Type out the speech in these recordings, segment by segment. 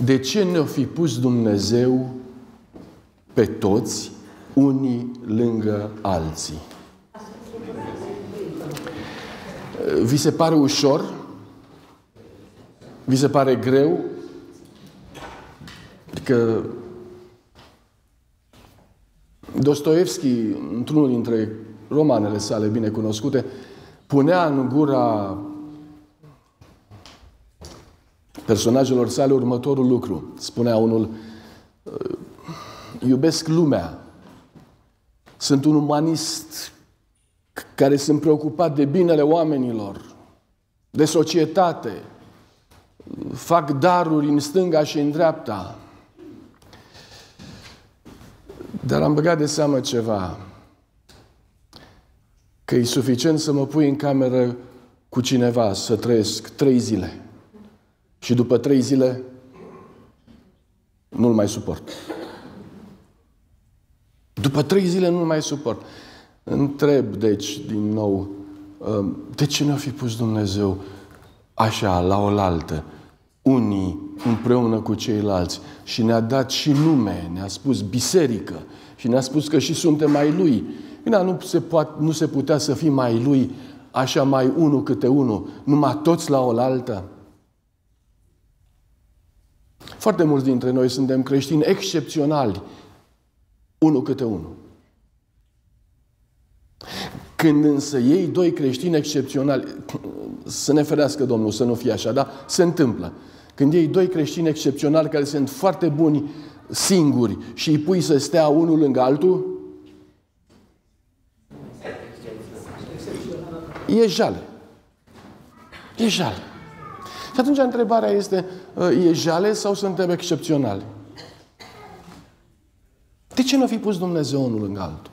De ce ne-o fi pus Dumnezeu pe toți, unii lângă alții? Vi se pare ușor? Vi se pare greu? Că Dostoevski, într-unul dintre romanele sale bine cunoscute, punea în gura personajelor sale următorul lucru. Spunea unul: iubesc lumea. Sunt un umanist care sunt preocupat de binele oamenilor, de societate. Fac daruri în stânga și în dreapta. Dar am băgat de seamă ceva. Că e suficient să mă pui în cameră cu cineva, să trăiesc 3 zile. Și după 3 zile nu-l mai suport. După 3 zile nu-l mai suport. Întreb, deci, din nou, de ce ne-a fi pus Dumnezeu așa, la oaltă, unii împreună cu ceilalți, și ne-a dat și nume, ne-a spus biserică și ne-a spus că și suntem ai Lui. Bine, nu se putea să fim mai Lui așa, mai unul câte unul, numai toți la oaltă? Foarte mulți dintre noi suntem creștini excepționali, unul câte unul. Când însă iei 2 creștini excepționali, să ne ferească Domnul să nu fie așa, dar se întâmplă. Când iei 2 creștini excepționali care sunt foarte buni singuri și îi pui să stea unul lângă altul, e jale. E jale. Și atunci întrebarea este, e jale sau suntem excepționali? De ce nu a fi pus Dumnezeu unul lângă altul?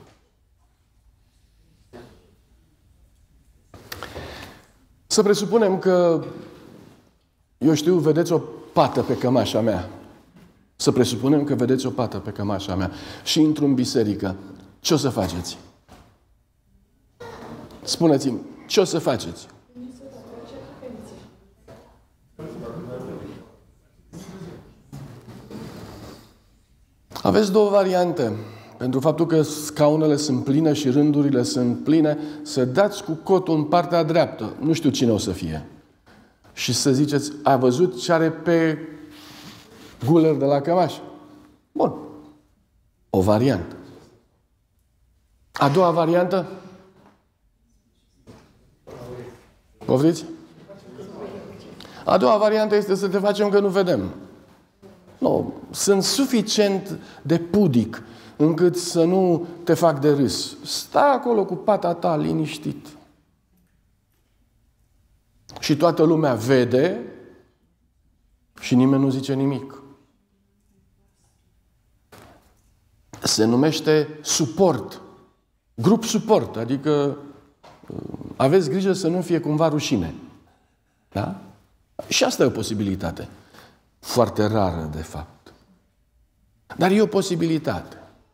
Să presupunem că, eu știu, vedeți o pată pe cămașa mea. Să presupunem că vedeți o pată pe cămașa mea și intru în biserică. Ce o să faceți? Spuneți-mi, ce o să faceți? Aveți 2 variante. Pentru faptul că scaunele sunt pline și rândurile sunt pline, să dați cu cotul în partea dreaptă. Nu știu cine o să fie. Și să ziceți, a văzut ce are pe guler de la cămașă? Bun. O variantă. A doua variantă? Poftiți? A doua variantă este să te facem că nu vedem. Nu. Sunt suficient de pudic încât să nu te fac de râs. Stai acolo cu pata ta liniștit. Și toată lumea vede și nimeni nu zice nimic. Se numește suport. Grup suport. Adică aveți grijă să nu fie cumva rușine. Da? Și asta e o posibilitate. Foarte rară, de fapt. Dar e o posibilitate.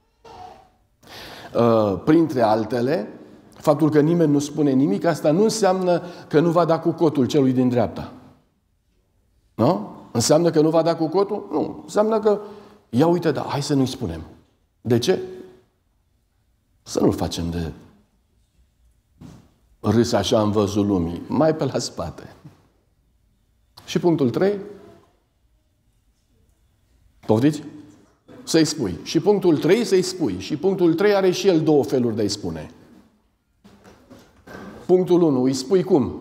Printre altele, faptul că nimeni nu spune nimic, asta nu înseamnă că nu va da cu cotul celui din dreapta. Nu? Înseamnă că nu va da cu cotul? Nu. Înseamnă că, ia uite, da, hai să nu-i spunem. De ce? Să nu-l facem de râs așa în văzul lumii. Mai pe la spate. Și punctul 3. Poftiți? Să-i spui. Și punctul 3 să-i spui. Și punctul 3 are și el 2 feluri de-i spune. Punctul 1. Îi spui cum?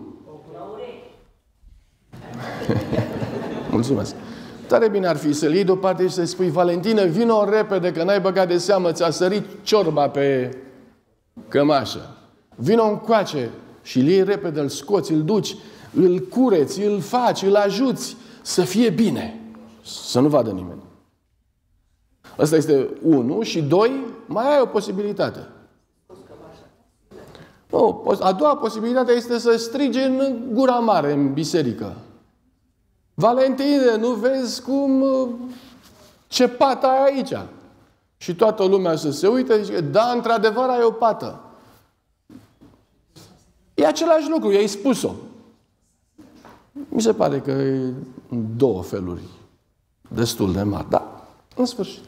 Mulțumesc. Tare bine ar fi să-l iei deoparte și să-i spui, Valentină, vino repede că n-ai băgat de seamă, ți-a sărit ciorba pe cămașă. Vino încoace și îl iei repede, îl scoți, îl duci, îl cureți, îl faci, îl ajuți să fie bine. Să nu vadă nimeni. Asta este 1. Și 2, mai ai o posibilitate. A doua posibilitate este să strige în gura mare, în biserică. Valentine, nu vezi cum ce pată ai aici? Și toată lumea să se uite și zice, da, într-adevăr ai o pată. E același lucru, i-ai spus-o. Mi se pare că e 2 feluri destul de mari. Da, în sfârșit.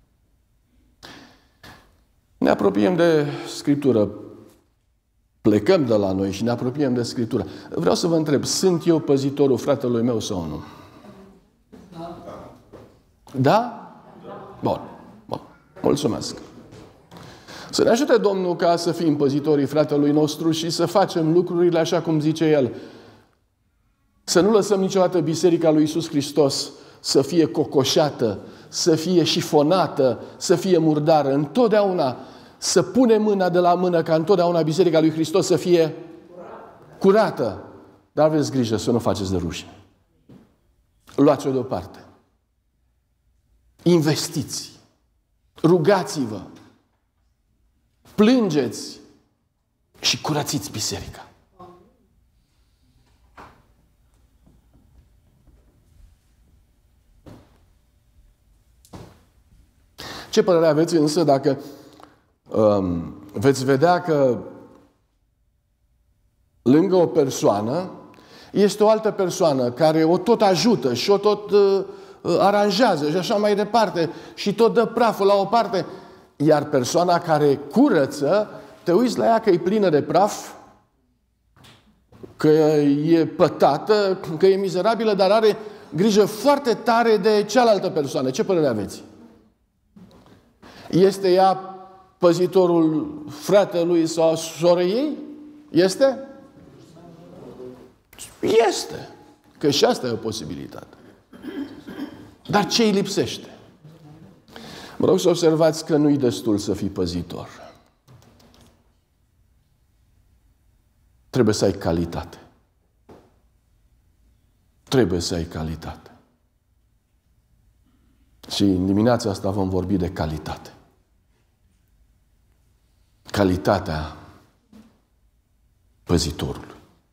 Ne apropiem de Scriptură. Plecăm de la noi și ne apropiem de Scriptură. Vreau să vă întreb, sunt eu păzitorul fratelui meu sau nu? Da? Bun. Mulțumesc. Să ne ajute Domnul ca să fim păzitorii fratelui nostru și să facem lucrurile așa cum zice El. Să nu lăsăm niciodată Biserica lui Iisus Hristos să fie cocoșată, să fie șifonată, să fie murdară. Întotdeauna să punem mâna de la mână ca întotdeauna Biserica lui Hristos să fie curată. Dar aveți grijă să nu faceți de rușine. Luați-o deoparte. Investiți. Rugați-vă. Plângeți și curățiți biserica. Ce părere aveți însă dacă veți vedea că lângă o persoană este o altă persoană care o tot ajută și o tot aranjează și așa mai departe și tot dă praful la o parte, iar persoana care curăță, te uiți la ea că e plină de praf, că e pătată, că e mizerabilă, dar are grijă foarte tare de cealaltă persoană. Ce părere aveți? Este ea păzitorul fratelui sau sorei ei? Este? Este. Că și asta e o posibilitate. Dar ce îi lipsește? Mă rog să observați că nu-i destul să fii păzitor. Trebuie să ai calitate. Trebuie să ai calitate. Și în dimineața asta vom vorbi de calitate. Calitatea păzitorului.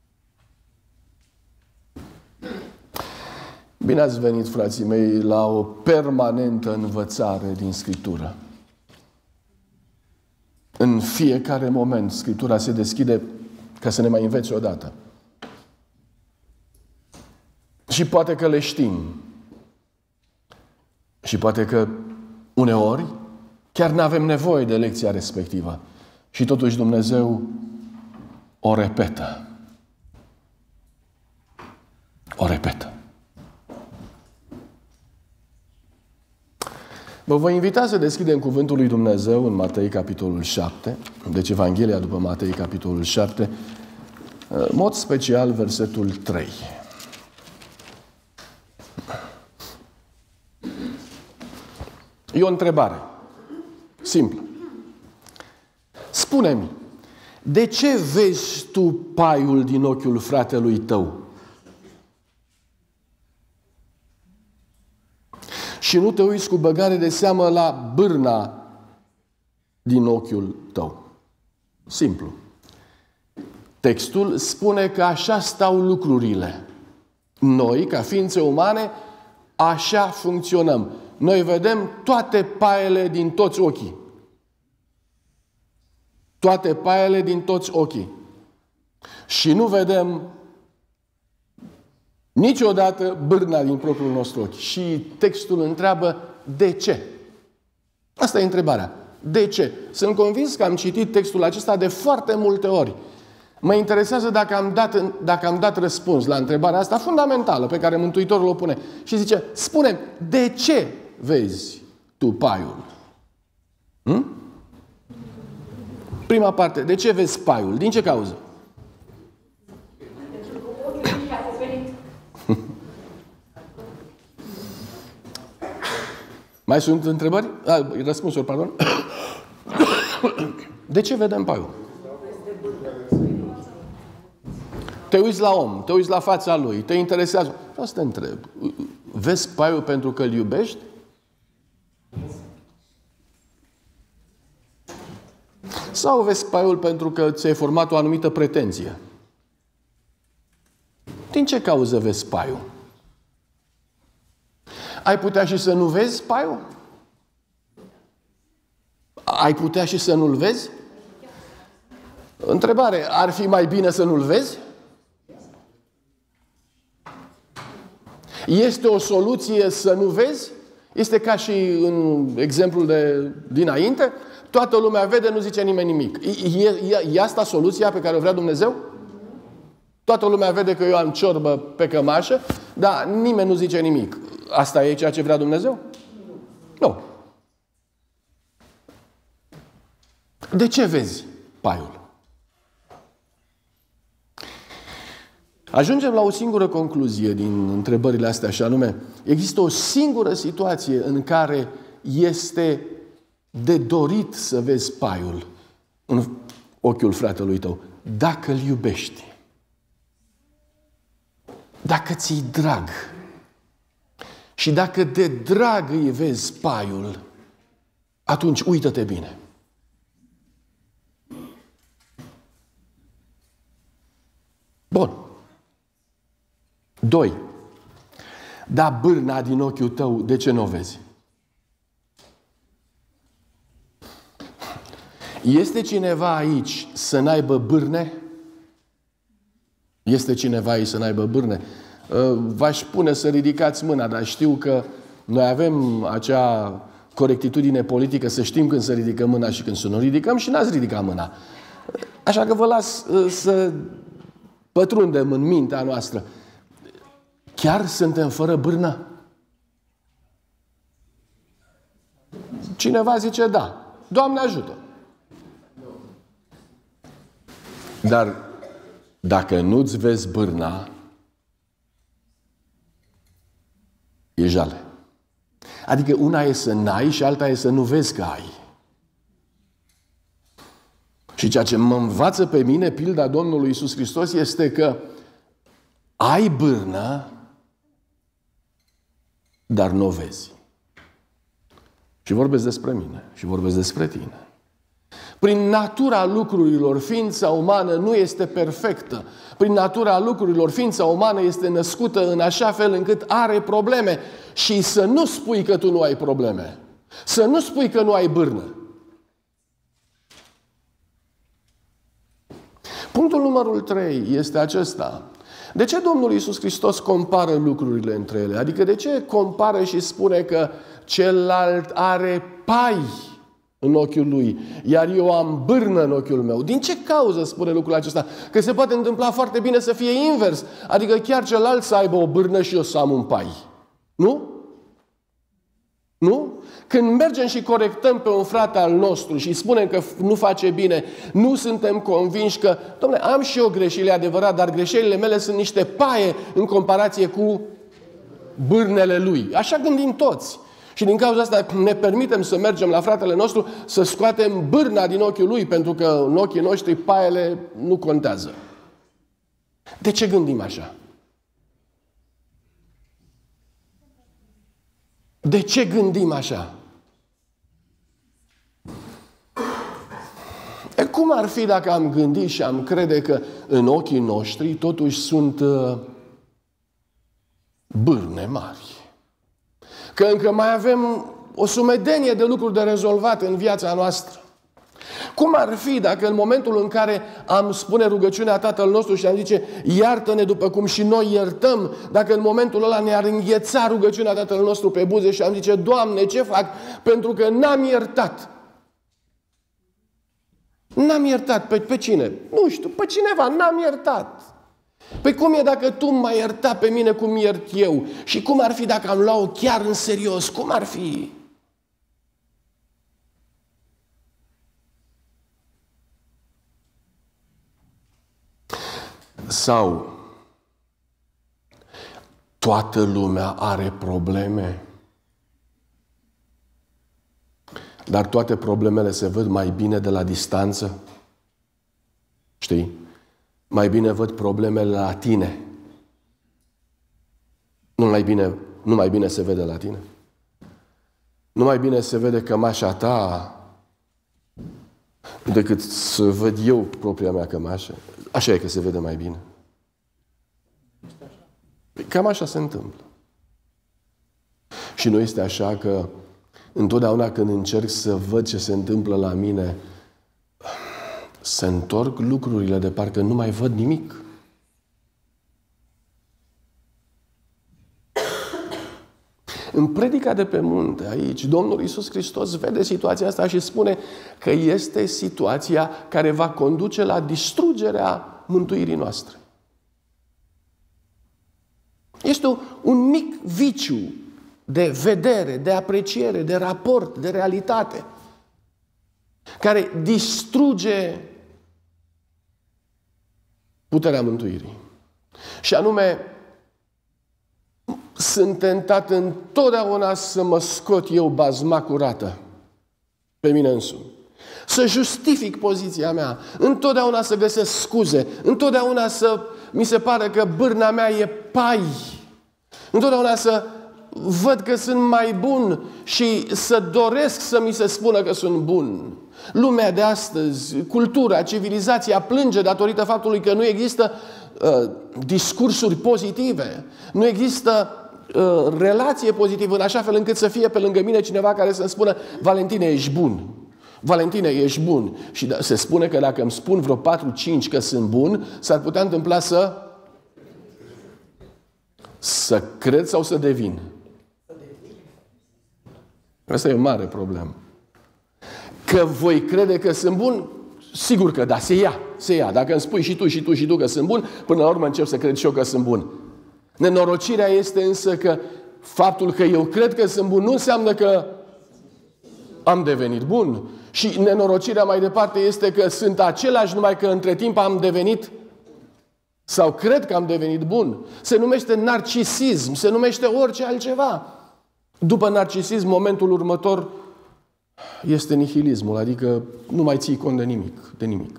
Bine ați venit, frații mei, la o permanentă învățare din Scriptură. În fiecare moment, Scriptura se deschide ca să ne mai înveți odată. Și poate că le știm. Și poate că uneori chiar nu avem nevoie de lecția respectivă. Și totuși Dumnezeu o repetă. O repetă. Vă voi invita să deschidem Cuvântul lui Dumnezeu în Matei, capitolul 7. Deci Evanghelia după Matei, capitolul 7. În mod special, versetul 3. E o întrebare. Simplă. Spune-mi, de ce vezi tu paiul din ochiul fratelui tău și nu te uiți cu băgare de seamă la bârna din ochiul tău? Simplu. Textul spune că așa stau lucrurile. Noi, ca ființe umane, așa funcționăm. Noi vedem toate paiele din toți ochii. Toate paiele din toți ochii. Și nu vedem niciodată bârna din propriul nostru ochi. Și textul întreabă de ce? Asta e întrebarea. De ce? Sunt convins că am citit textul acesta de foarte multe ori. Mă interesează dacă am dat răspuns la întrebarea asta fundamentală pe care Mântuitorul o pune. Și zice, spune, de ce vezi tu paiul? Prima parte, de ce vezi paiul? Din ce cauză? Mai sunt întrebări? Răspunsuri, pardon. De ce vedem paiul? Te uiți la om, te uiți la fața lui, te interesează. Vreau să te întreb. Vezi paiul pentru că îl iubești? Sau vezi paiul pentru că ți-ai format o anumită pretenție? Din ce cauză vezi paiul? Ai putea și să nu vezi paiul? Ai putea și să nu-l vezi? Întrebare, ar fi mai bine să nu-l vezi? Este o soluție să nu vezi? Este ca și în exemplul dinainte. Toată lumea vede, nu zice nimeni nimic. E asta soluția pe care o vrea Dumnezeu? Toată lumea vede că eu am ciorbă pe cămașă, dar nimeni nu zice nimic. Asta e ceea ce vrea Dumnezeu? Nu. De ce vezi paiul? Ajungem la o singură concluzie din întrebările astea, și anume, există o singură situație în care este de dorit să vezi paiul în ochiul fratelui tău. Dacă îl iubești. Dacă ți-i drag. Și dacă de drag îi vezi paiul, atunci uită-te bine. Bun. 2. Da bârna din ochiul tău, de ce nu o vezi? Este cineva aici să n-aibă bârne? Este cineva aici să n-aibă bârne? V-aș spune să ridicați mâna, dar știu că noi avem acea corectitudine politică să știm când să ridicăm mâna și când să nu ridicăm și n-ați ridicat mâna. Așa că vă las să pătrundem în mintea noastră. Chiar suntem fără bârnă? Cineva zice da. Doamne ajută! Dar dacă nu-ți vezi bârna, e jale. Adică una e să n-ai și alta e să nu vezi că ai. Și ceea ce mă învață pe mine pilda Domnului Iisus Hristos este că ai bârnă, dar nu o vezi. Și vorbesc despre mine și vorbesc despre tine. Prin natura lucrurilor, ființa umană nu este perfectă. Prin natura lucrurilor, ființa umană este născută în așa fel încât are probleme. Și să nu spui că tu nu ai probleme. Să nu spui că nu ai bârnă. Punctul numărul 3 este acesta. De ce Domnul Iisus Hristos compară lucrurile între ele? Adică de ce compară și spune că celălalt are pai în ochiul lui, iar eu am bârnă în ochiul meu? Din ce cauză spune lucrul acesta? Că se poate întâmpla foarte bine să fie invers. Adică chiar celălalt să aibă o bârnă și eu să am un pai. Nu? Nu? Când mergem și corectăm pe un frate al nostru și spunem că nu face bine, nu suntem convinși că, dom'le, am și eu greșeli, adevărat, dar greșelile mele sunt niște paie în comparație cu bârnele lui. Așa gândim toți. Și din cauza asta ne permitem să mergem la fratele nostru să scoatem bârna din ochiul lui, pentru că în ochii noștri paiele nu contează. De ce gândim așa? De ce gândim așa? Cum ar fi dacă am gândit și am crede că în ochii noștri totuși sunt bârne mari? Că încă mai avem o sumedenie de lucruri de rezolvat în viața noastră. Cum ar fi dacă în momentul în care am spune rugăciunea Tatăl nostru și am zice iartă-ne după cum și noi iertăm, dacă în momentul ăla ne-ar îngheța rugăciunea Tatăl nostru pe buze și am zice Doamne, ce fac? Pentru că n-am iertat. N-am iertat. Pe cine? Nu știu, pe cineva. N-am iertat. Păi cum e dacă tu m-ai iertat pe mine cum iert eu? Și cum ar fi dacă am luat-o chiar în serios? Cum ar fi? Sau toată lumea are probleme, dar toate problemele se văd mai bine de la distanță? Știi? Mai bine văd problemele la tine. Nu mai bine se vede la tine? Nu mai bine se vede cămașa ta decât să văd eu propria mea cămașă? Așa e că se vede mai bine. Cam așa se întâmplă. Și nu este așa că întotdeauna când încerc să văd ce se întâmplă la mine, se întorc lucrurile de parcă nu mai văd nimic. În predica de pe munte, aici, Domnul Iisus Hristos vede situația asta și spune că este situația care va conduce la distrugerea mântuirii noastre. Este un mic viciu de vedere, de apreciere, de raport, de realitate, care distruge puterea mântuirii. Și anume, sunt tentat întotdeauna să mă scot eu bazma curată pe mine însumi. Să justific poziția mea, întotdeauna să găsesc scuze, întotdeauna să mi se pare că bârna mea e pai, întotdeauna să văd că sunt mai bun și să doresc să mi se spună că sunt bun. Lumea de astăzi, cultura, civilizația plânge datorită faptului că nu există discursuri pozitive, nu există relație pozitivă în așa fel încât să fie pe lângă mine cineva care să-mi spună: Valentine, ești bun. Valentine, ești bun. Și se spune că dacă îmi spun vreo 4-5 că sunt bun, s-ar putea întâmpla să cred sau să devin. Asta e o mare problemă. Că voi crede că sunt bun, sigur că da, se ia. Dacă îmi spui și tu că sunt bun, până la urmă încep să cred și eu că sunt bun. Nenorocirea este însă că faptul că eu cred că sunt bun nu înseamnă că am devenit bun. Și nenorocirea mai departe este că sunt același, numai că între timp am devenit sau cred că am devenit bun. Se numește narcisism, se numește orice altceva. După narcisism, momentul următor este nihilismul, adică nu mai ții cont de nimic.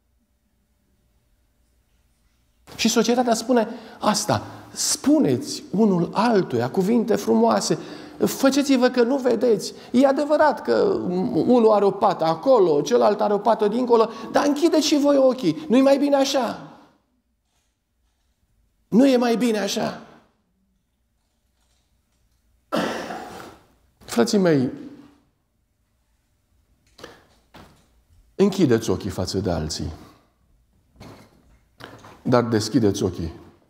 Și societatea spune asta. Spuneți unul altuia cuvinte frumoase. Faceți-vă că nu vedeți. E adevărat că unul are o pată acolo, celălalt are o pată dincolo, dar închideți și voi ochii. Nu-i mai bine așa? Nu e mai bine așa? Frații mei, închideți ochii față de alții, dar deschideți ochii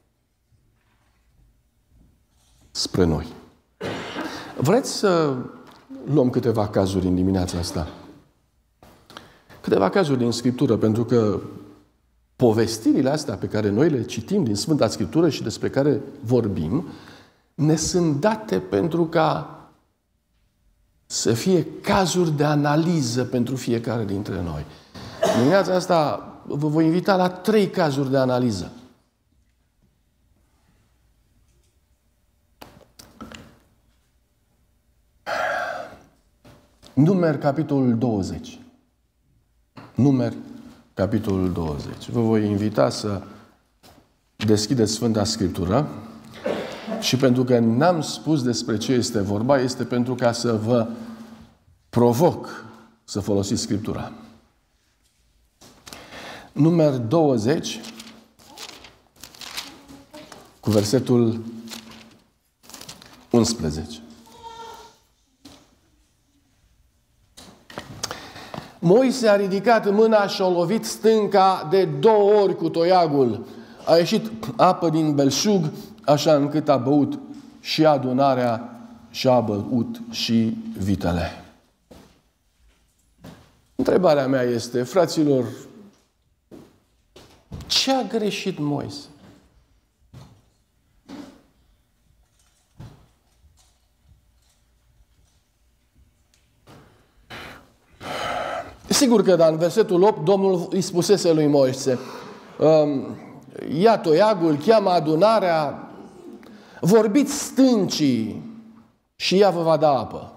spre noi. Vreți să luăm câteva cazuri în dimineața asta? Câteva cazuri din Scriptură, pentru că povestirile astea pe care noi le citim din Sfânta Scriptură și despre care vorbim, ne sunt date pentru ca să fie cazuri de analiză pentru fiecare dintre noi. În dimineața asta vă voi invita la 3 cazuri de analiză. Numeri, capitolul 20. Numeri, capitolul 20. Vă voi invita să deschideți Sfânta Scriptură și pentru că n-am spus despre ce este vorba, este pentru ca să vă provoc să folosiți Scriptura. Numeri 20 cu versetul 11. Moise a ridicat mâna și a lovit stânca de 2 ori cu toiagul. A ieșit apă din belșug, așa încât a băut și adunarea și a băut și vitele. Întrebarea mea este, fraților, ce a greșit Moise? Sigur că, în versetul 8, Domnul îi spusese lui Moise: ia toiagul, cheamă adunarea, vorbiți stâncii și ea vă va da apă.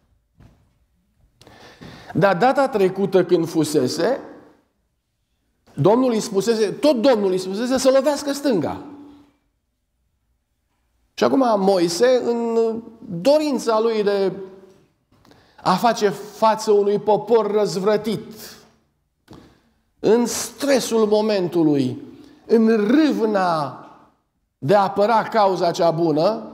Dar data trecută când fusese, Domnul îi spusese să lovească stânga. Și acum Moise, în dorința lui de a face față unui popor răzvrătit, în stresul momentului, în râvna de a apăra cauza cea bună,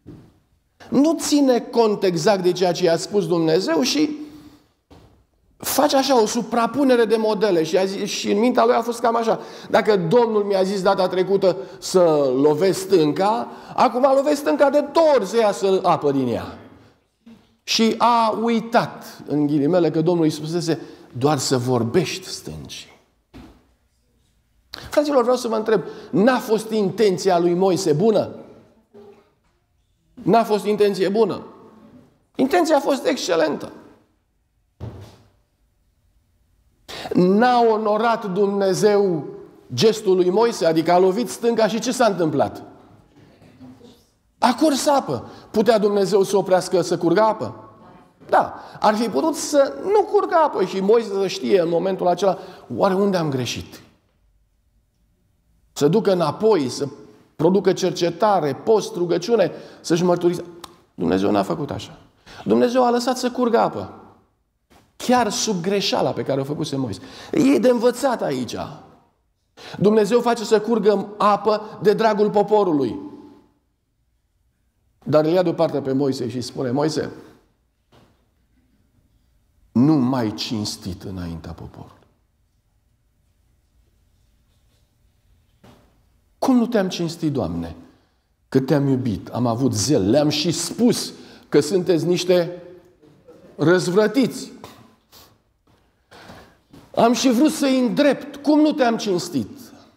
nu ține cont exact de ceea ce i-a spus Dumnezeu și face așa o suprapunere de modele și în mintea lui a fost cam așa. Dacă Domnul mi-a zis data trecută să lovesc stânca, acum lovesc stânca de 2 ori să iasă apă din ea. Și a uitat, în ghilimele, că Domnul îi spusese doar să vorbești stâncii. Fraților, vreau să vă întreb, n-a fost intenția lui Moise bună? N-a fost intenție bună. Intenția a fost excelentă. N-a onorat Dumnezeu gestul lui Moise, adică a lovit stânca și ce s-a întâmplat? A curs apă. Putea Dumnezeu să oprească să curgă apă? Da. Ar fi putut să nu curgă apă și Moise să știe în momentul acela, oare unde am greșit? Să ducă înapoi, să producă cercetare, post, rugăciune, să-și mărturisească. Dumnezeu n-a făcut așa. Dumnezeu a lăsat să curgă apă. Chiar sub greșeala pe care o făcuse Moise. E de învățat aici. Dumnezeu face să curgă apă de dragul poporului. Dar îl ia deoparte pe Moise și spune, Moise, nu mai cinstit înaintea poporului. Cum nu te-am cinstit, Doamne? Că te-am iubit, am avut zel, le-am și spus că sunteți niște răzvrătiți. Am și vrut să-i îndrept. Cum nu te-am cinstit?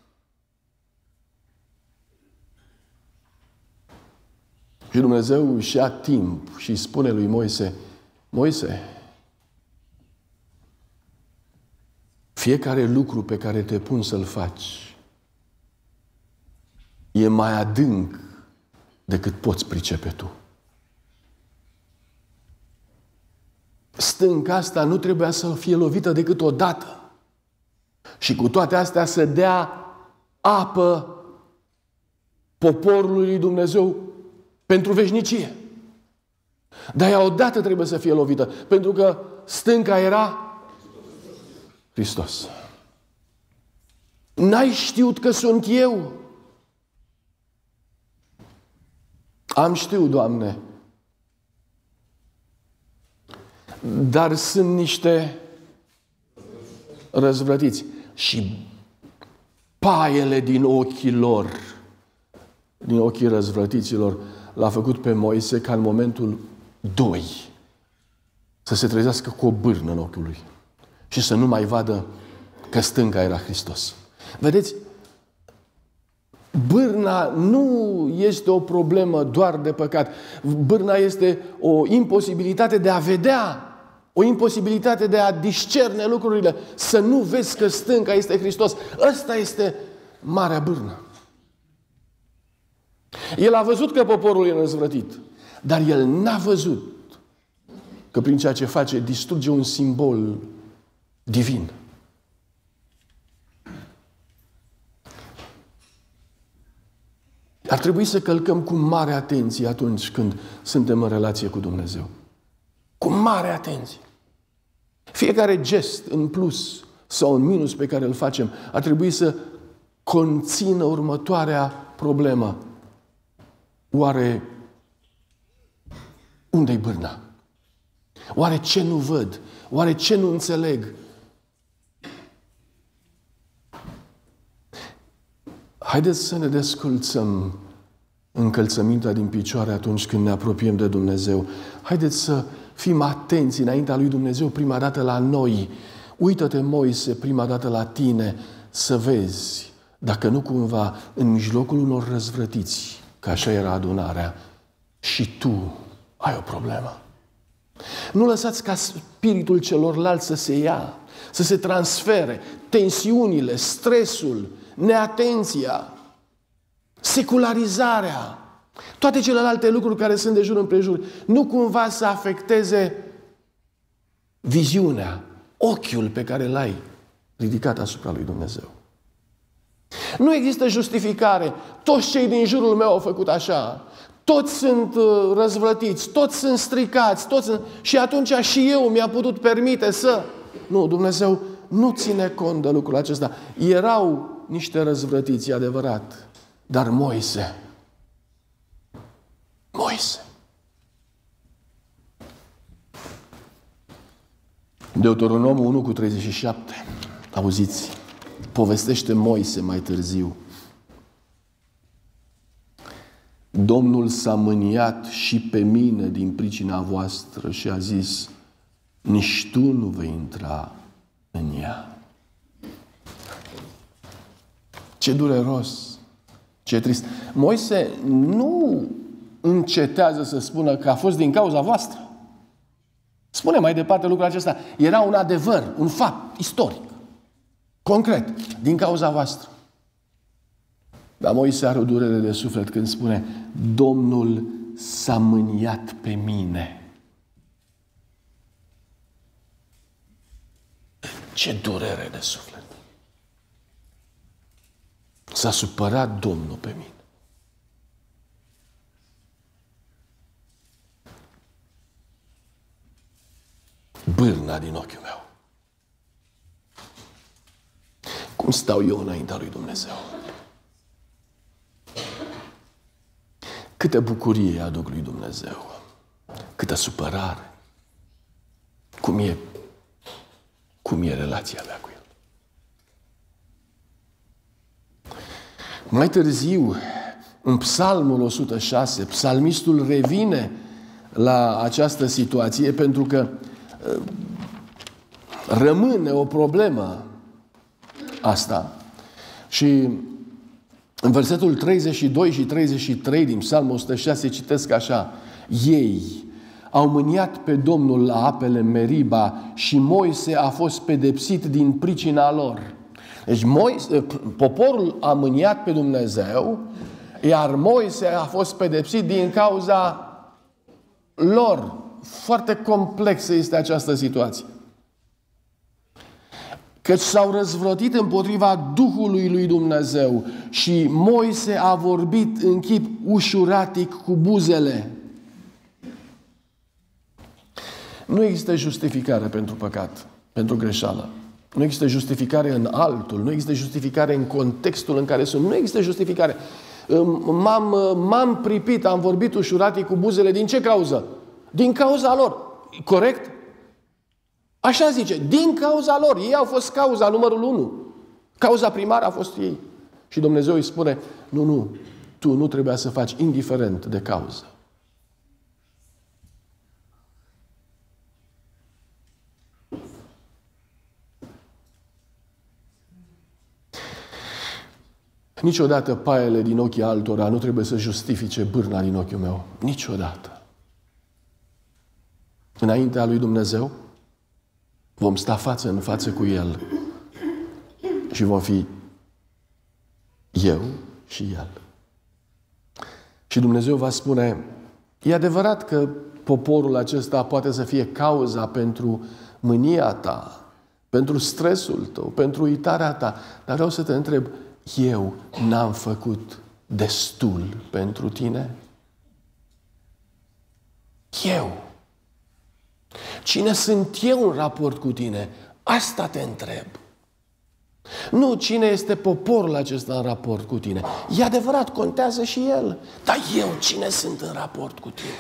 Și Dumnezeu își ia timp și spune lui Moise, Moise, fiecare lucru pe care te pun să-l faci e mai adânc decât poți pricepe tu. Stânca asta nu trebuia să fie lovită decât o dată. Și cu toate astea să dea apă poporului lui Dumnezeu pentru veșnicie. Dar ea odată trebuie să fie lovită, pentru că stânca era Hristos. N-ai știut că sunt eu? Am știut, Doamne. Dar sunt niște răzvrătiți. Și paiele din ochii lor, din ochii răzvrătiților, l-a făcut pe Moise ca în momentul 2 să se trezească cu o bârnă în ochiul lui și să nu mai vadă că stânca era Hristos. Vedeți, bârna nu este o problemă doar de păcat. Bârna este o imposibilitate de a vedea, o imposibilitate de a discerne lucrurile, să nu vezi că stânca este Hristos. Ăsta este marea bârnă. El a văzut că poporul e răzvrătit, dar el n-a văzut că prin ceea ce face distruge un simbol divin. Ar trebui să călcăm cu mare atenție atunci când suntem în relație cu Dumnezeu. Cu mare atenție. Fiecare gest în plus sau în minus pe care îl facem ar trebui să conțină următoarea problemă. Oare unde-i bârna? Oare ce nu văd? Oare ce nu înțeleg? Haideți să ne desculțăm încălțămintea din picioare atunci când ne apropiem de Dumnezeu. Haideți să fim atenți înaintea lui Dumnezeu prima dată la noi. Uită-te, Moise, prima dată la tine să vezi dacă nu cumva în mijlocul unor răzvrătiți, că așa era adunarea, și tu ai o problemă. Nu lăsați ca spiritul celorlalți să se ia, să se transfere, tensiunile, stresul, neatenția, secularizarea, toate celelalte lucruri care sunt de jur împrejur, nu cumva să afecteze viziunea, ochiul pe care l-ai ridicat asupra lui Dumnezeu. Nu există justificare. Toți cei din jurul meu au făcut așa. Toți sunt răzvrătiți, toți sunt stricați, și atunci și eu mi-a putut permite să... Nu, Dumnezeu nu ține cont de lucrul acesta. Erau niște răzvrătiți, adevărat, dar Moise, Deuteronomul 1:37. Auziți, povestește Moise mai târziu. Domnul s-a mâniat și pe mine din pricina voastră și a zis: nici tu nu vei intra în ea. Ce dureros, ce trist. Moise nu încetează să spună că a fost din cauza voastră. Spune mai departe lucrul acesta. Era un adevăr, un fapt istoric, concret, din cauza voastră. Dar Moise are o durere de suflet când spune: Domnul s-a mâniat pe mine. Ce durere de suflet! S-a supărat Domnul pe mine. Bârna din ochiul meu. Cum stau eu înaintea lui Dumnezeu? Câtă bucurie aduc lui Dumnezeu, câtă supărare. Cum e relația mea cu El? Mai târziu, în Psalmul 106, psalmistul revine la această situație pentru că rămâne o problemă asta. Și în versetul 32 și 33 din Psalmul 106 citesc așa: ei au mâniat pe Domnul la apele Meriba și Moise a fost pedepsit din pricina lor. Deci poporul a mâniat pe Dumnezeu, iar Moise a fost pedepsit din cauza lor. Foarte complexă este această situație. Căci s-au răzvrătit împotriva Duhului lui Dumnezeu și Moise a vorbit în chip ușuratic cu buzele. Nu există justificare pentru păcat, pentru greșeală. Nu există justificare în altul, nu există justificare în contextul în care sunt, nu există justificare. M-am pripit, am vorbit ușuratic cu buzele, din ce cauză? Din cauza lor. Corect? Așa zice, din cauza lor. Ei au fost cauza numărul 1. Cauza primară a fost ei. Și Dumnezeu îi spune: nu, tu nu trebuia să faci indiferent de cauză. Niciodată paiele din ochii altora nu trebuie să justifice bârna din ochiul meu. Niciodată. Înaintea lui Dumnezeu vom sta față în față cu El și vom fi eu și El. Și Dumnezeu va spune: e adevărat că poporul acesta poate să fie cauza pentru mânia ta, pentru stresul tău, pentru uitarea ta, dar vreau să te întreb: eu n-am făcut destul pentru tine? Eu. Cine sunt eu în raport cu tine? Asta te întreb. Nu cine este poporul acesta în raport cu tine. E adevărat, contează și el. Dar eu cine sunt în raport cu tine?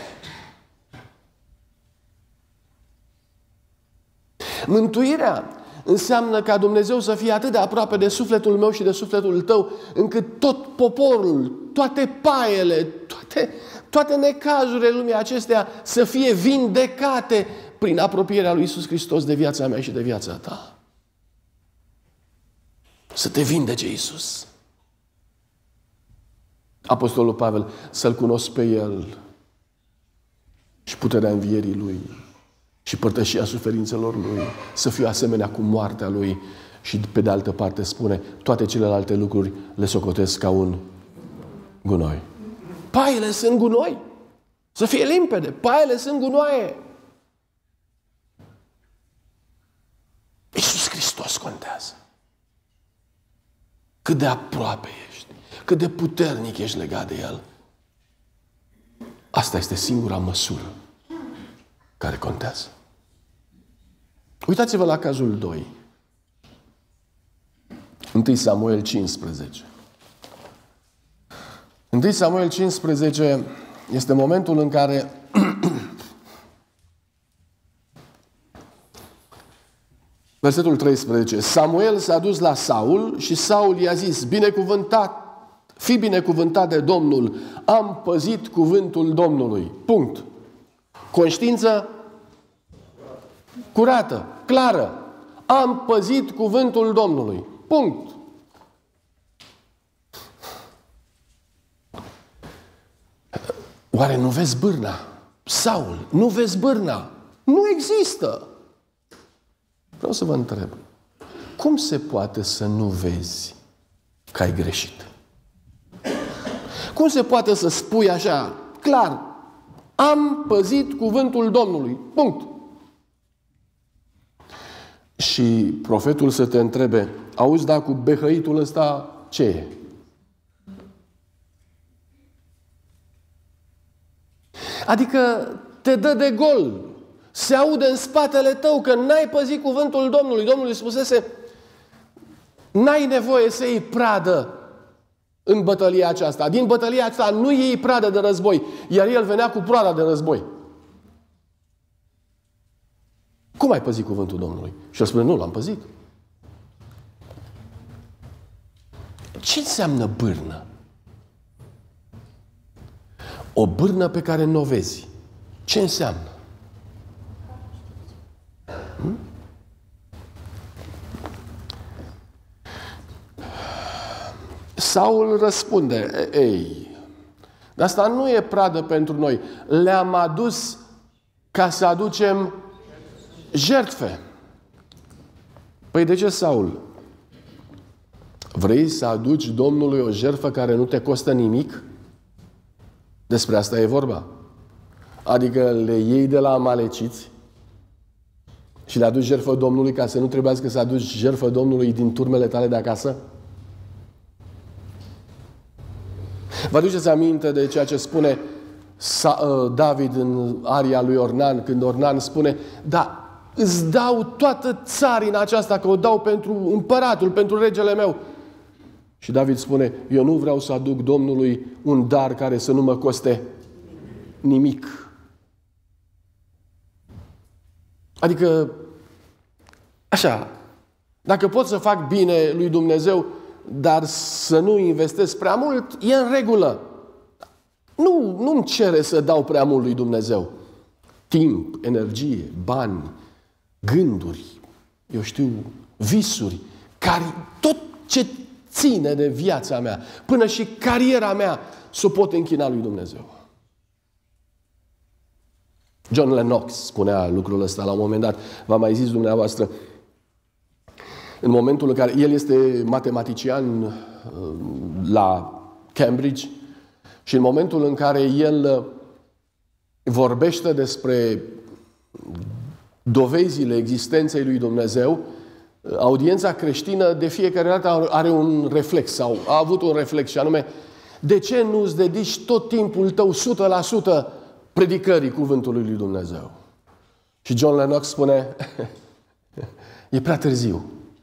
Mântuirea înseamnă ca Dumnezeu să fie atât de aproape de sufletul meu și de sufletul tău, încât tot poporul, toate paiele, toate necazurile lumii acestea să fie vindecate prin apropierea lui Iisus Hristos de viața mea și de viața ta. Să te vindece Iisus. Apostolul Pavel: să-L cunosc pe El și puterea învierii Lui și părtășia suferințelor Lui, să fiu asemenea cu moartea Lui. Și pe de altă parte spune: toate celelalte lucruri le socotesc ca un gunoi. Paiele sunt gunoi. Să fie limpede. Paiele sunt gunoaie. Iisus Hristos contează. Cât de aproape ești, cât de puternic ești legat de El. Asta este singura măsură care contează. Uitați-vă la cazul 2. 1 Samuel 15. 1 Samuel 15 este momentul în care Versetul 13. Samuel s-a dus la Saul și Saul i-a zis: fii binecuvântat de Domnul, am păzit cuvântul Domnului. Punct. Conștiință curată, clară. Am păzit cuvântul Domnului. Punct. Oare nu vezi bârna? Saul, nu vezi bârna? Nu există. Vreau să vă întreb. Cum se poate să nu vezi că ai greșit? Cum se poate să spui așa, clar, am păzit cuvântul Domnului. Punct. Și profetul să te întrebe: auzi, da, cu behăitul ăsta ce e? Adică te dă de gol. Se aude în spatele tău că n-ai păzit cuvântul Domnului. Domnul îi spusese: n-ai nevoie să iei pradă în bătălia aceasta. Din bătălia aceasta nu iei pradă de război. Iar el venea cu prada de război. Cum ai păzit cuvântul Domnului? Și el spune: nu, l-am păzit. Ce înseamnă bârnă? O bârnă pe care nu o vezi. Ce înseamnă? Saul răspunde: ei, asta nu e pradă pentru noi. Le-am adus ca să aducem jertfe. Păi de ce, Saul? Vrei să aduci Domnului o jertfă care nu te costă nimic? Despre asta e vorba. Adică le iei de la amaleciți și le aduci jertfă Domnului ca să nu trebuiască să aduci jertfă Domnului din turmele tale de acasă? Vă aduceți aminte de ceea ce spune David în aria lui Ornan, când Ornan spune: da, îți dau toată țarina aceasta, că o dau pentru împăratul, pentru regele meu. Și David spune: eu nu vreau să aduc Domnului un dar care să nu mă coste nimic. Adică, așa, dacă pot să fac bine lui Dumnezeu, dar să nu investesc prea mult, e în regulă. Nu-mi cere să dau prea mult lui Dumnezeu. Timp, energie, bani, gânduri, eu știu, visuri, tot ce ține de viața mea, până și cariera mea, s-o pot închina lui Dumnezeu. John Lennox spunea lucrul ăsta la un moment dat. V-am mai zis dumneavoastră, în momentul în care el este matematician la Cambridge și în momentul în care el vorbește despre dovezile existenței lui Dumnezeu, audiența creștină de fiecare dată are un reflex sau a avut un reflex, și anume: de ce nu îți dedici tot timpul tău 100% predicării cuvântului lui Dumnezeu? Și John Lennox spune: e prea târziu.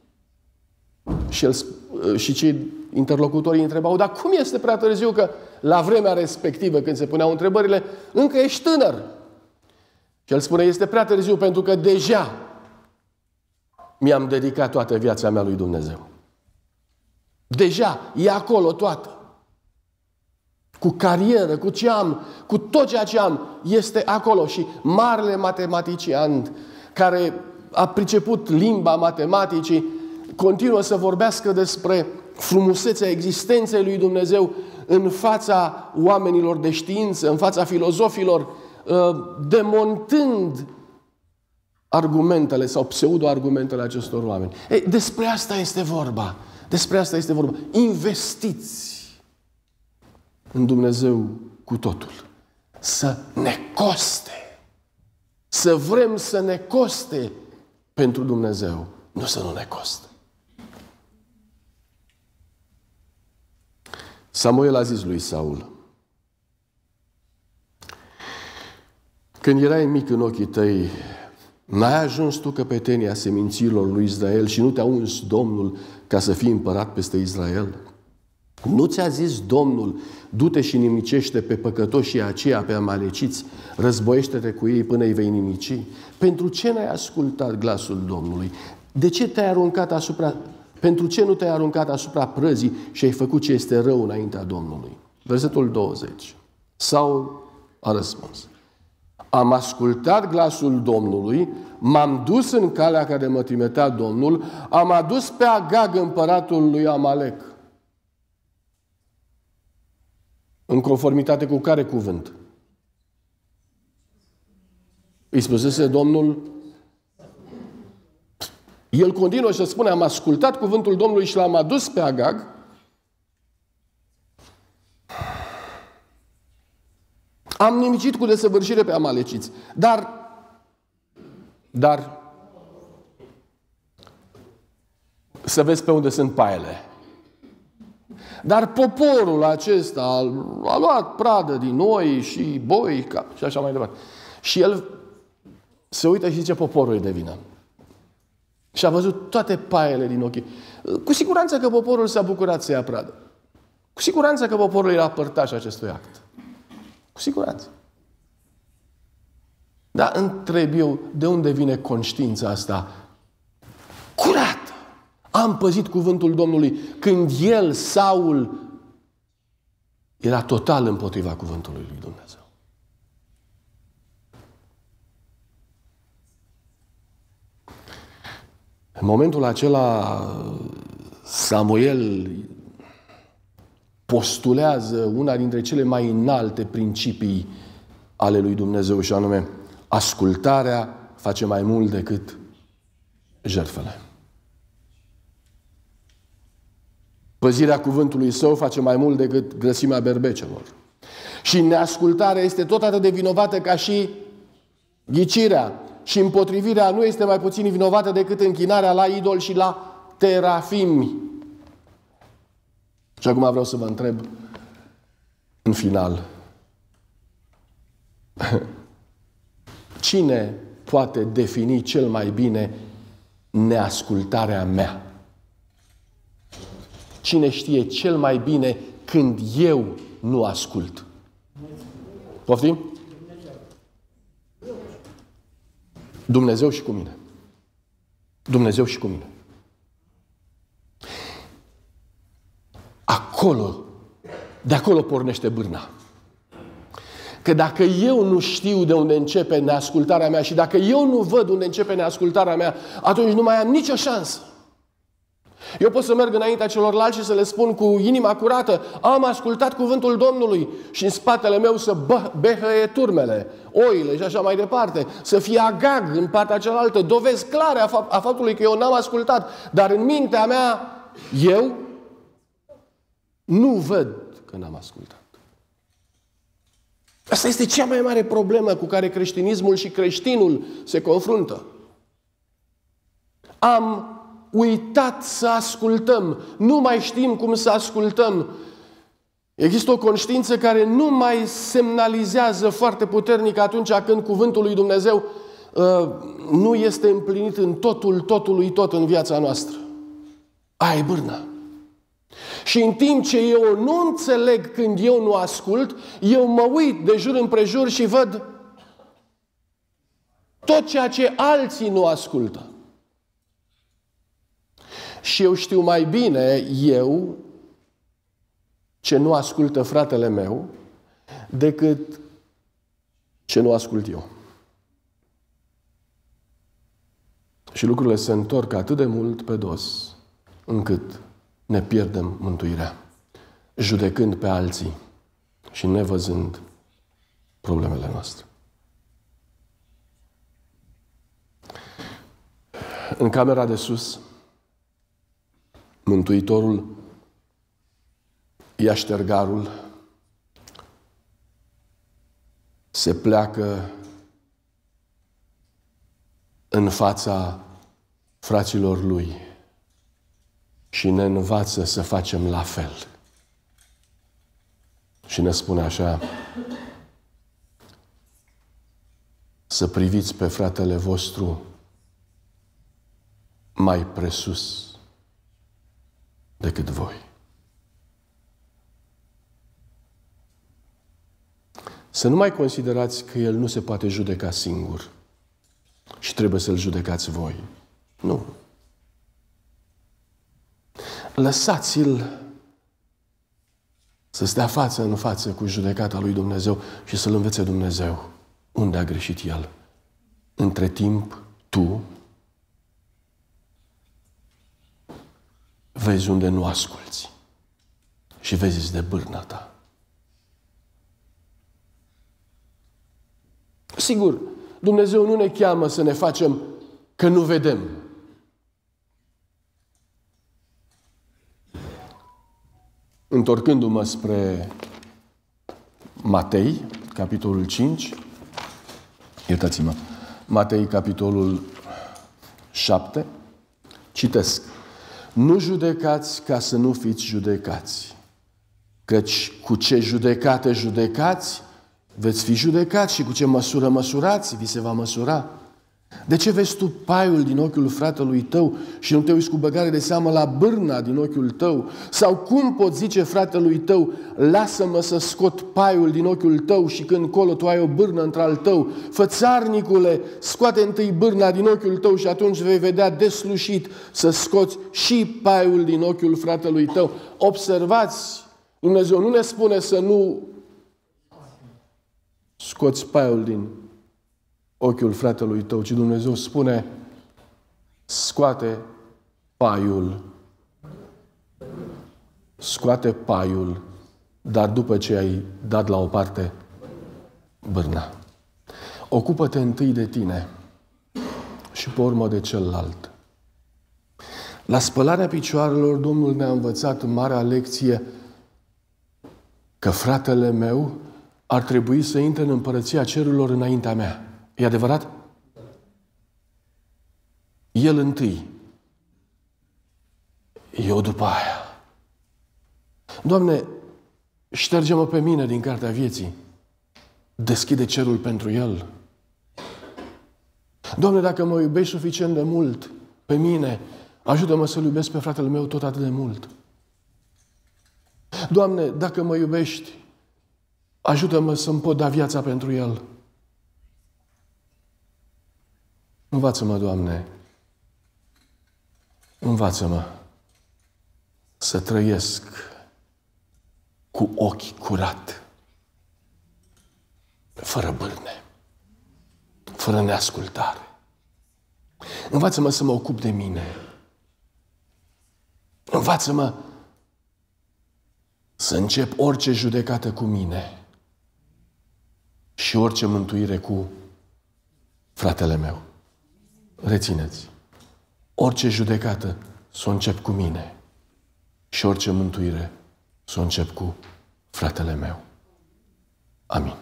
Și cei interlocutorii întrebau: dar cum este prea târziu, că la vremea respectivă, când se puneau întrebările, încă ești tânăr? Și el spune: este prea târziu pentru că deja mi-am dedicat toată viața mea lui Dumnezeu. Deja e acolo toată. Cu carieră, cu ce am, cu tot ceea ce am, este acolo. Și marele matematician care a priceput limba matematicii continuă să vorbească despre frumusețea existenței lui Dumnezeu în fața oamenilor de știință, în fața filozofilor, demontând argumentele sau pseudo-argumentele acestor oameni. Ei, despre asta este vorba. Despre asta este vorba. Investiți în Dumnezeu cu totul. Să ne coste. Să vrem să ne coste pentru Dumnezeu, nu să nu ne coste. Samuel a zis lui Saul: când erai mic în ochii tăi, n-ai ajuns tu căpetenia seminților lui Israel și nu te-a uns Domnul ca să fii împărat peste Israel? Nu ți-a zis Domnul: du-te și nimicește pe păcătoșii aceia, pe amaleciți, războiește-te cu ei până îi vei nimici? Pentru ce n-ai ascultat glasul Domnului? De ce te-ai aruncat asupra... Pentru ce nu te-ai aruncat asupra prăzii și ai făcut ce este rău înaintea Domnului? Versetul 20. Saul a răspuns: am ascultat glasul Domnului, m-am dus în calea care mă trimitea Domnul, am adus pe Agag, împăratul lui Amalek. În conformitate cu care cuvânt? Îi spusese Domnul. El continuă și spune: am ascultat cuvântul Domnului și l-am adus pe Agag. Am nimicit cu desăvârșire pe amaleciți. Dar să vezi pe unde sunt paiele. Dar poporul acesta a luat pradă din oi și boi și așa mai departe. Și el se uită și zice: poporul e de vină. Și a văzut toate paiele din ochii. Cu siguranță că poporul s-a bucurat să ia pradă. Cu siguranță că poporul era părtaș acestui act. Cu siguranță. Dar întreb eu, de unde vine conștiința asta curată? Am păzit cuvântul Domnului când el, Saul, era total împotriva cuvântului lui Dumnezeu. În momentul acela, Samuel postulează una dintre cele mai înalte principii ale lui Dumnezeu, și anume: ascultarea face mai mult decât jertfele. Păzirea cuvântului său face mai mult decât grăsimea berbecelor. Și neascultarea este tot atât de vinovată ca și ghicirea. Și împotrivirea nu este mai puțin vinovată decât închinarea la idol și la terafimi. Și acum vreau să vă întreb în final: cine poate defini cel mai bine neascultarea mea? Cine știe cel mai bine când eu nu ascult? Poftim? Dumnezeu și cu mine. Dumnezeu și cu mine. De acolo pornește bârna. Că dacă eu nu știu de unde începe neascultarea mea și dacă eu nu văd unde începe neascultarea mea, atunci nu mai am nicio șansă. Eu pot să merg înaintea celorlalți și să le spun cu inima curată: am ascultat cuvântul Domnului, și în spatele meu să behăie turmele, oile și așa mai departe, să fie Agag în partea cealaltă, dovezi clare a faptului că eu n-am ascultat, dar în mintea mea eu nu văd că n-am ascultat. Asta este cea mai mare problemă cu care creștinismul și creștinul se confruntă. Am uitat să ascultăm. Nu mai știm cum să ascultăm. Există o conștiință care nu mai semnalizează foarte puternic atunci când cuvântul lui Dumnezeu nu este împlinit în totului tot în viața noastră. Aia e bârna. Și în timp ce eu nu înțeleg când eu nu ascult, eu mă uit de jur împrejur și văd tot ceea ce alții nu ascultă. Și eu știu mai bine, eu, ce nu ascultă fratele meu, decât ce nu ascult eu. Și lucrurile se întorc atât de mult pe dos, încât ne pierdem mântuirea, judecând pe alții și nevăzând problemele noastre. În camera de sus, Mântuitorul ia ștergarul, se pleacă în fața fraților lui și ne învață să facem la fel. Și ne spune așa: să priviți pe fratele vostru mai presus decât voi. Să nu mai considerați că el nu se poate judeca singur și trebuie să-l judecați voi. Nu. Lăsați-l să stea față în față cu judecata lui Dumnezeu și să-l învețe Dumnezeu unde a greșit el. Între timp, tu vezi unde nu asculți și vezi de bârna ta. Sigur, Dumnezeu nu ne cheamă să ne facem că nu vedem. Întorcându-mă spre Matei, capitolul 5, iertați-mă, Matei, capitolul 7, citesc. Nu judecați ca să nu fiți judecați, căci cu ce judecată judecați, veți fi judecați, și cu ce măsură măsurați, vi se va măsura. De ce vezi tu paiul din ochiul fratelui tău și nu te uiți cu băgare de seamă la bârna din ochiul tău? Sau cum poți zice fratelui tău, lasă-mă să scot paiul din ochiul tău, și când colo tu ai o bârnă într-al tău? Fățarnicule, scoate întâi bârna din ochiul tău și atunci vei vedea deslușit să scoți și paiul din ochiul fratelui tău. Observați, Dumnezeu nu ne spune să nu scoți paiul din ochiul fratelui tău, ci Dumnezeu spune, scoate paiul, dar după ce ai dat la o parte bârna. Ocupă-te întâi de tine și pe urmă de celălalt. La spălarea picioarelor, Domnul ne-a învățat în marea lecție că fratele meu ar trebui să intre în împărăția cerurilor înaintea mea. E adevărat? El întâi. Eu după aia. Doamne, șterge-mă pe mine din cartea vieții. Deschide cerul pentru el. Doamne, dacă mă iubești suficient de mult pe mine, ajută-mă să-l iubesc pe fratele meu tot atât de mult. Doamne, dacă mă iubești, ajută-mă să-mi pot da viața pentru el. Învață-mă, Doamne, învață-mă să trăiesc cu ochi curat, fără bârne, fără neascultare. Învață-mă să mă ocup de mine. Învață-mă să încep orice judecată cu mine și orice mântuire cu fratele meu. Rețineți, orice judecată să o încep cu mine și orice mântuire să o încep cu fratele meu. Amin.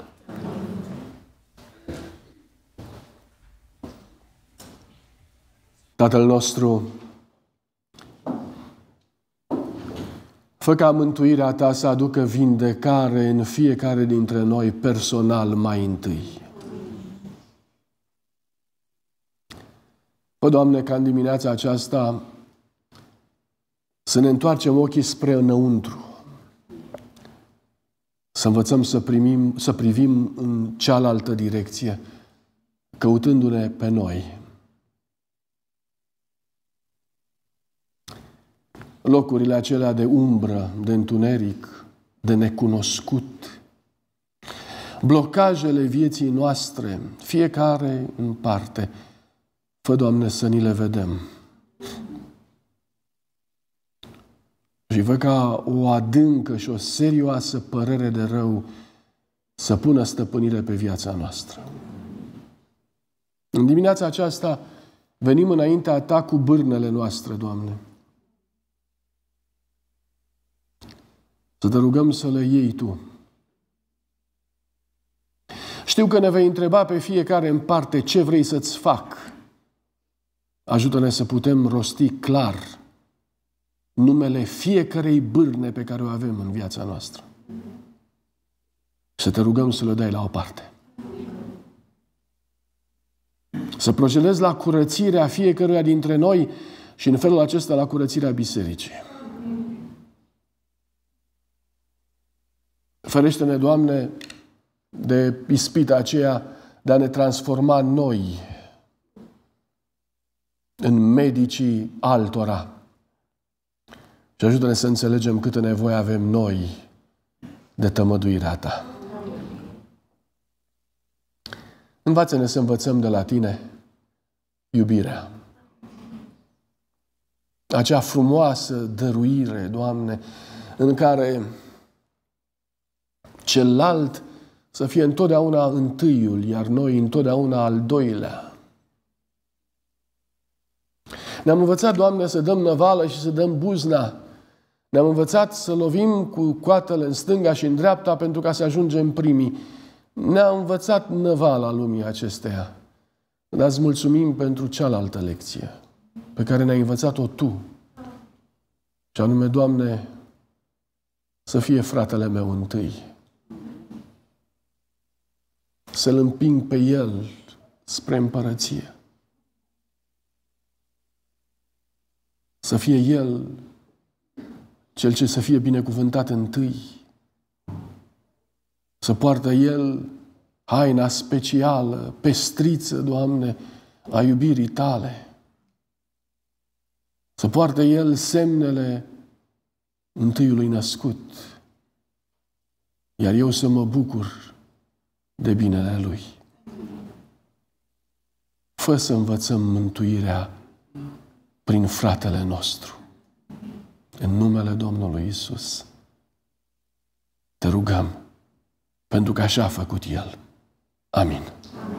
Tatăl nostru, fă ca mântuirea ta să aducă vindecare în fiecare dintre noi personal mai întâi. Fă, Doamne, ca în dimineața aceasta să ne întoarcem ochii spre înăuntru, să învățăm să privim în cealaltă direcție, căutându-ne pe noi. Locurile acelea de umbră, de întuneric, de necunoscut, blocajele vieții noastre, fiecare în parte, fă, Doamne, să ni le vedem. Și fă ca o adâncă și o serioasă părere de rău să pună stăpânire pe viața noastră. În dimineața aceasta venim înaintea ta cu bârnele noastre, Doamne. Să te rugăm să le iei Tu. Știu că ne vei întreba pe fiecare în parte ce vrei să-ți fac. Ajută-ne să putem rosti clar numele fiecărei bârne pe care o avem în viața noastră. Să te rugăm să le dai la o parte. Să procedezi la curățirea fiecăruia dintre noi și în felul acesta la curățirea bisericii. Ferește-ne, Doamne, de ispita aceea de a ne transforma noi în medicii altora Și ajută-ne să înțelegem câtă nevoie avem noi de tămăduirea Ta. Învață-ne să învățăm de la Tine iubirea. Acea frumoasă dăruire, Doamne, în care celălalt să fie întotdeauna întâiul, iar noi întotdeauna al doilea. Ne-am învățat, Doamne, să dăm năvală și să dăm buzna. Ne-am învățat să lovim cu coatele în stânga și în dreapta pentru ca să ajungem primii. Ne-a învățat năvala lumii acesteia. Dar îți mulțumim pentru cealaltă lecție pe care ne-ai învățat-o Tu. Și anume, Doamne, să fie fratele meu întâi. Să-l împing pe el spre împărăție. Să fie el cel ce să fie binecuvântat întâi. Să poartă el haina specială, pestriță, Doamne, a iubirii Tale. Să poartă el semnele întâiului născut. Iar eu să mă bucur de binele Lui. Fă să învățăm mântuirea prin fratele nostru. În numele Domnului Isus te rugăm, pentru că așa a făcut El. Amin.